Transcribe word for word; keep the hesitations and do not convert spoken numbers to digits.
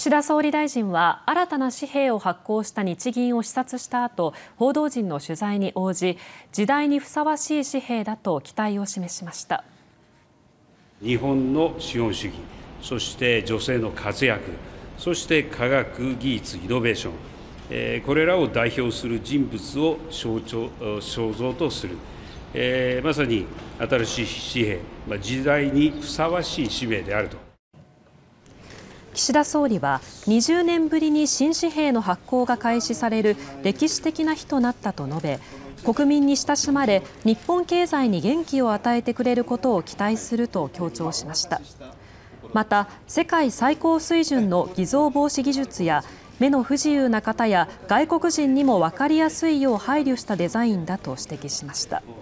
岸田総理大臣は新たな紙幣を発行した日銀を視察した後、報道陣の取材に応じ、時代にふさわしい紙幣だと期待を示しました。 日本の資本主義、そして女性の活躍、そして科学技術イノベーション、これらを代表する人物を象徴肖像とする、えー、まさに新しい紙幣、時代にふさわしい紙幣であると。 岸田総理はにじゅうねんぶりに新紙幣の発行が開始される歴史的な日となったと述べ、国民に親しまれ日本経済に元気を与えてくれることを期待すると強調しました。また、世界最高水準の偽造防止技術や目の不自由な方や外国人にも分かりやすいよう配慮したデザインだと指摘しました。